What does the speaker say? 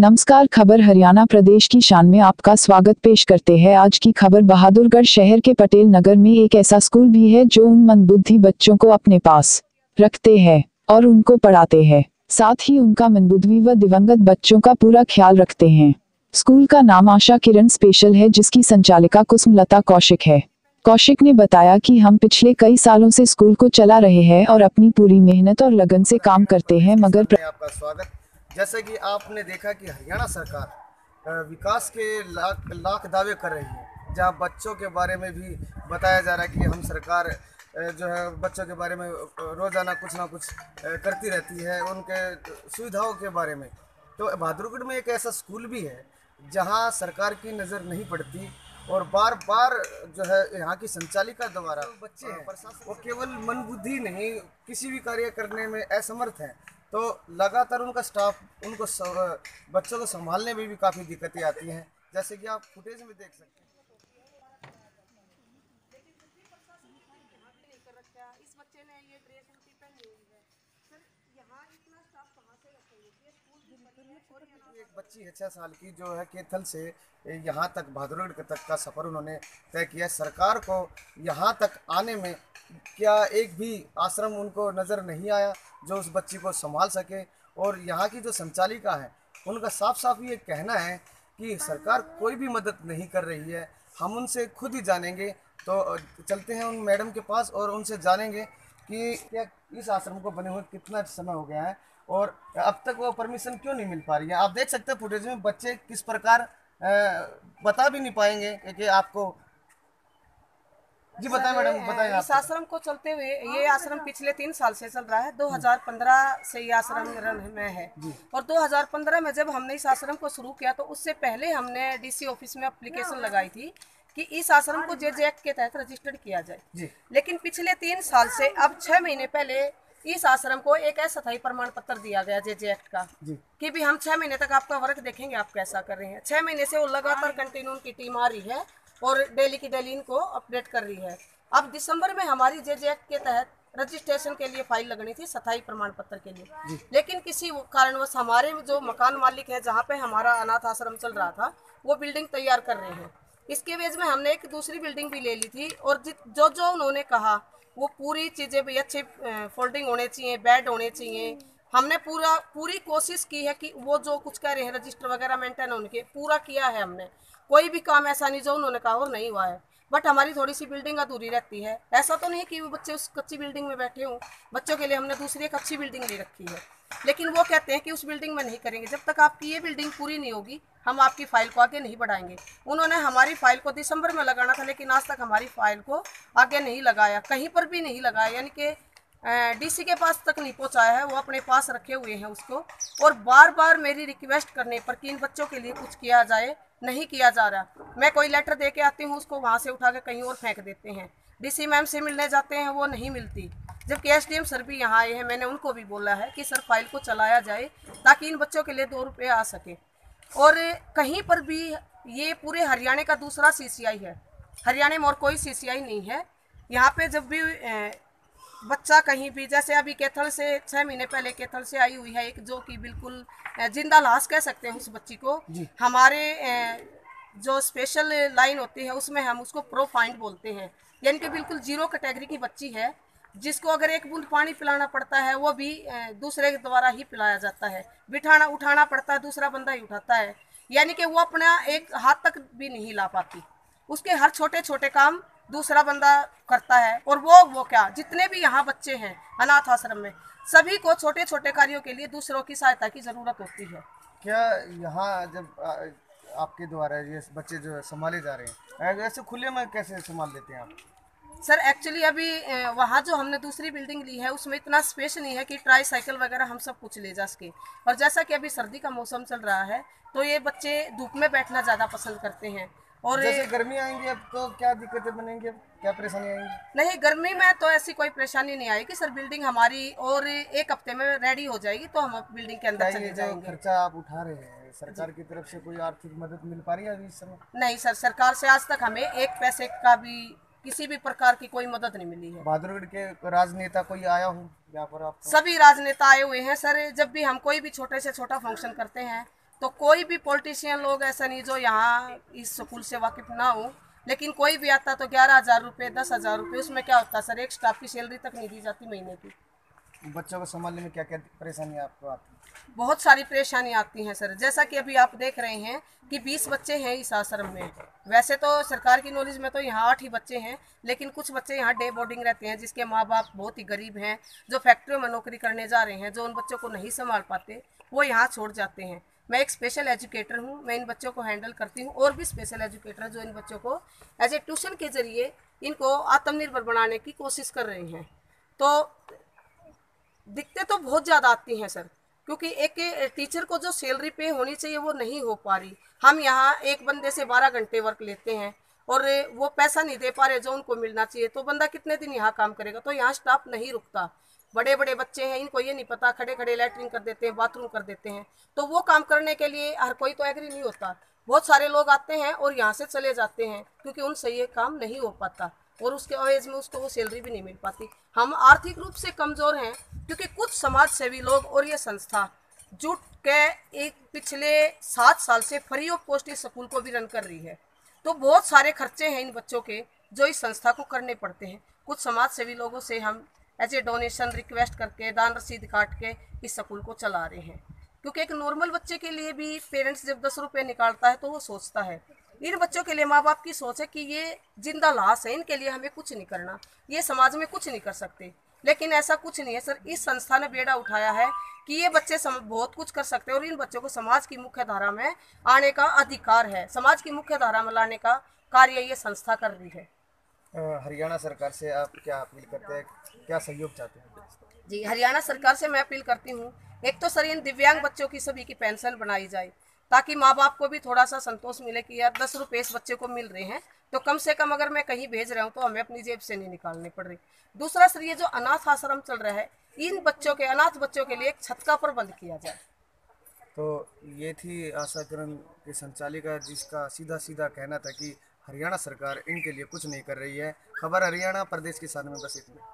नमस्कार। खबर हरियाणा प्रदेश की शान में आपका स्वागत पेश करते हैं। आज की खबर बहादुरगढ़ शहर के पटेल नगर में एक ऐसा स्कूल भी है जो उन मंदबुद्धि बच्चों को अपने पास रखते हैं और उनको पढ़ाते हैं, साथ ही उनका मंदबुद्धि व दिवंगत बच्चों का पूरा ख्याल रखते हैं। स्कूल का नाम आशा किरण स्पेशल है, जिसकी संचालिका कुसुमलता कौशिक है। कौशिक ने बताया कि हम पिछले कई सालों से स्कूल को चला रहे हैं और अपनी पूरी मेहनत और लगन से काम करते हैं, मगर आपका स्वागत। जैसे कि आपने देखा कि हरियाणा सरकार विकास के लाख दावे कर रही है, जहां बच्चों के बारे में भी बताया जा रहा है कि हम सरकार जो है बच्चों के बारे में रोज़ाना कुछ ना कुछ करती रहती है, उनके सुविधाओं के बारे में। तो बहादुरगढ़ में एक ऐसा स्कूल भी है जहां सरकार की नज़र नहीं पड़ती और बार बार जो है यहाँ की संचालिका द्वारा बच्चे हैं वो केवल मनबुद्धि नहीं, किसी भी कार्य करने में असमर्थ हैं। तो लगातार उनका स्टाफ उनको बच्चों को संभालने में भी काफ़ी दिक्कतें आती हैं, जैसे कि आप फुटेज में देख सकते हैं। इस बच्चे ने ये ड्रेस उल्टी पहनी हुई है सर, यहाँ इतना स्टाफ कहाँ से रखेंगे? एक बच्ची है 6 साल की, जो है केथल से यहाँ तक बहादुरगढ़ तक का सफ़र उन्होंने तय किया। सरकार को यहाँ तक आने में क्या एक भी आश्रम उनको नज़र नहीं आया जो उस बच्ची को संभाल सके। और यहाँ की जो संचालिका है उनका साफ साफ ये कहना है कि सरकार कोई भी मदद नहीं कर रही है, हम उनसे खुद ही जानेंगे। तो चलते हैं उन मैडम के पास और उनसे जानेंगे कि क्या इस आश्रम को बने हुए कितना समय हो गया है और अब तक वो परमिशन क्यों नहीं मिल पा रही है। आप देख सकते हैं फुटेज में बच्चे किस प्रकार बता भी नहीं पाएंगे कि आपको। जी बताएं मैडम, बताएं। इस आश्रम को चलते हुए ये आश्रम पिछले 3 साल से चल रहा है। 2015 से ये आश्रम रन में है और 2015 में जब हमने इस आश्रम को शुरू किया तो उससे पहले हमने डीसी ऑफिस में एप्लीकेशन लगाई थी कि इस आश्रम को जेजे एक्ट के तहत रजिस्टर्ड किया जाए। लेकिन पिछले 3 साल से अब 6 महीने पहले इस आश्रम को एक अस्थायी प्रमाण पत्र दिया गया जेजे एक्ट का कि भी हम 6 महीने तक आपका वर्क देखेंगे, आप कैसा कर रहे हैं। 6 महीने से वो लगातार कंटिन्यू उनकी टीम आ रही है और डेली की डेली इनको अपडेट कर रही है। अब दिसंबर में हमारी जेजे एक्ट के तहत रजिस्ट्रेशन के लिए फाइल लगनी थी स्थायी प्रमाण पत्र के लिए, लेकिन किसी कारणवश हमारे जो मकान मालिक है जहाँ पे हमारा अनाथ आश्रम चल रहा था वो बिल्डिंग तैयार कर रहे हैं। इसके बेस में हमने एक दूसरी बिल्डिंग भी ले ली थी और जो जो उन्होंने कहा वो पूरी चीज़ें भी अच्छी फोल्डिंग होने चाहिए, बेड होने चाहिए। हमने पूरी कोशिश की है कि वो जो कुछ कह रहे हैं रजिस्टर वगैरह मेंटेन उनके पूरा किया है हमने। कोई भी काम ऐसा नहीं जो उन्होंने कहा और नहीं हुआ है, बट हमारी थोड़ी सी बिल्डिंग अधूरी रहती है। ऐसा तो नहीं कि वो बच्चे उस कच्ची बिल्डिंग में बैठे हों, बच्चों के लिए हमने दूसरी एक अच्छी बिल्डिंग ले रखी है, लेकिन वो कहते हैं कि उस बिल्डिंग में नहीं करेंगे। जब तक आपकी ये बिल्डिंग पूरी नहीं होगी हम आपकी फाइल को आगे नहीं बढ़ाएंगे। उन्होंने हमारी फाइल को दिसंबर में लगाना था, लेकिन आज तक हमारी फाइल को आगे नहीं लगाया, कहीं पर भी नहीं लगाया, यानी कि डीसी के पास तक नहीं पहुंचाया है, वो अपने पास रखे हुए हैं उसको। और बार बार मेरी रिक्वेस्ट करने पर कि इन बच्चों के लिए कुछ किया जाए, नहीं किया जा रहा। मैं कोई लेटर दे के आती हूँ, उसको वहाँ से उठा के कहीं और फेंक देते हैं। डीसी मैम से मिलने जाते हैं, वो नहीं मिलती। जबकि एसडीएम सर भी यहाँ आए हैं, मैंने उनको भी बोला है कि सर फाइल को चलाया जाए ताकि इन बच्चों के लिए 2 रुपये आ सके। और कहीं पर भी ये पूरे हरियाणा का दूसरा सीसीआई है, हरियाणा में और कोई सीसीआई नहीं है। यहाँ पे जब भी बच्चा कहीं भी, जैसे अभी कैथल से 6 महीने पहले कैथल से आई हुई है एक, जो कि बिल्कुल जिंदा लाश कह सकते हैं उस बच्ची को। हमारे जो स्पेशल लाइन होती है उसमें हम उसको प्रो फाइंड बोलते हैं, यानी कि बिल्कुल 0 कैटेगरी की बच्ची है, जिसको अगर एक बूंद पानी पिलाना पड़ता है वो भी दूसरे के द्वारा ही पिलाया जाता है। बिठाना उठाना पड़ता है, दूसरा बंदा ही उठाता है, यानी कि वो अपना एक हाथ तक भी नहीं ला पाती। उसके हर छोटे छोटे काम दूसरा बंदा करता है। और वो क्या, जितने भी यहाँ बच्चे हैं अनाथ आश्रम में, सभी को छोटे छोटे कार्यों के लिए दूसरों की सहायता की ज़रूरत होती है। क्या यहाँ जब आपके द्वारा ये बच्चे जो संभाले जा रहे हैं, ऐसे खुले में कैसे संभाल लेते हैं आप? सर एक्चुअली अभी वहाँ जो हमने दूसरी बिल्डिंग ली है उसमें इतना स्पेस नहीं है कि ट्राई साइकिल वगैरह हम सब कुछ ले जा सके। और जैसा कि अभी सर्दी का मौसम चल रहा है तो ये बच्चे धूप में बैठना ज़्यादा पसंद करते हैं। और जैसे गर्मी आएंगी अब तो क्या दिक्कतें बनेंगी, अब क्या परेशानी आएंगी? नहीं, गर्मी में तो ऐसी कोई परेशानी नहीं आएगी सर। बिल्डिंग हमारी और 1 हफ्ते में रेडी हो जाएगी तो हम बिल्डिंग के अंदर चले जाएंगे। खर्चा आप उठा रहे हैं, सरकार की तरफ से कोई आर्थिक मदद मिल पा रही है अभी इस समय? नहीं सर, सरकार से आज तक हमें 1 पैसे का भी किसी भी प्रकार की कोई मदद नहीं मिली है। बहादुरगढ़ के राजनेता कोई आया हो यहाँ पर? आप सभी राजनेता आए हुए हैं सर। जब भी हम कोई भी छोटे से छोटा फंक्शन करते हैं तो कोई भी पॉलिटिशियन लोग ऐसा नहीं जो यहाँ इस स्कूल से वाकिफ ना हो, लेकिन कोई भी आता तो 11,000 रुपये 10,000 रुपये, उसमें क्या होता है सर, एक स्टाफ की सैलरी तक नहीं दी जाती महीने की। बच्चों को संभालने में क्या क्या परेशानी आपको आती है? बहुत सारी परेशानी आती हैं सर। जैसा कि अभी आप देख रहे हैं कि 20 बच्चे हैं इस आश्रम में। वैसे तो सरकार की नॉलेज में तो यहाँ 8 ही बच्चे हैं, लेकिन कुछ बच्चे यहाँ डे बोर्डिंग रहते हैं, जिसके माँ बाप बहुत ही गरीब हैं, जो फैक्ट्रियों में नौकरी करने जा रहे हैं, जो उन बच्चों को नहीं संभाल पाते, वो यहाँ छोड़ जाते हैं। मैं एक स्पेशल एजुकेटर हूँ, मैं इन बच्चों को हैंडल करती हूँ, और भी स्पेशल एजुकेटर जो इन बच्चों को एज ए ट्यूशन के जरिए इनको आत्मनिर्भर बनाने की कोशिश कर रहे हैं। तो दिक्कतें तो बहुत ज़्यादा आती हैं सर, क्योंकि एक टीचर को जो सैलरी पे होनी चाहिए वो नहीं हो पा रही। हम यहाँ एक बंदे से 12 घंटे वर्क लेते हैं और वो पैसा नहीं दे पा रहे जो उनको मिलना चाहिए, तो बंदा कितने दिन यहाँ काम करेगा। तो यहाँ स्टाफ नहीं रुकता। बड़े बड़े बच्चे हैं, इनको ये नहीं पता, खड़े खड़े लैट्रिन कर देते हैं, बाथरूम कर देते हैं, तो वो काम करने के लिए हर कोई तो एग्री नहीं होता। बहुत सारे लोग आते हैं और यहाँ से चले जाते हैं, क्योंकि उनसे ये काम नहीं हो पाता और उसके एवज में उसको वो सैलरी भी नहीं मिल पाती। हम आर्थिक रूप से कमज़ोर हैं, क्योंकि कुछ समाज सेवी लोग और ये संस्था जुट के एक पिछले 7 साल से फ्री ऑफ कॉस्ट इस स्कूल को भी रन कर रही है। तो बहुत सारे खर्चे हैं इन बच्चों के जो इस संस्था को करने पड़ते हैं। कुछ समाज सेवी लोगों से हम एज ए डोनेशन रिक्वेस्ट करके, दान रसीद काट के इस स्कूल को चला रहे हैं, क्योंकि एक नॉर्मल बच्चे के लिए भी पेरेंट्स जब 10 रुपये निकालता है तो वो सोचता है। इन बच्चों के लिए माँ बाप की सोच है कि ये जिंदा लाश है, इनके लिए हमें कुछ नहीं करना, ये समाज में कुछ नहीं कर सकते। लेकिन ऐसा कुछ नहीं है सर। इस संस्था ने बेड़ा उठाया है कि ये बच्चे बहुत कुछ कर सकते हैं और इन बच्चों को समाज की मुख्य धारा में आने का अधिकार है। समाज की मुख्य धारा में लाने का कार्य ये संस्था कर रही है। हरियाणा सरकार से आप क्या अपील करते हैं, क्या सहयोग चाहते हैं? जी, हरियाणा सरकार से मैं अपील करती हूँ, एक तो सर इन दिव्यांग बच्चों की सभी की पेंशन बनाई जाए, ताकि माँ बाप को भी थोड़ा सा संतोष मिले कि यार 10 रुपये इस बच्चे को मिल रहे हैं, तो कम से कम अगर मैं कहीं भेज रहा हूँ तो हमें अपनी जेब से नहीं निकालनी पड़ रही। दूसरा सर, ये जो अनाथ आश्रम चल रहा है, इन बच्चों के, अनाथ बच्चों के लिए एक छत का प्रबंध किया जाए। तो ये थी आशा किरण की संचालिका, जिसका सीधा सीधा कहना था कि हरियाणा सरकार इनके लिए कुछ नहीं कर रही है। खबर हरियाणा प्रदेश के साथ में बस इतना।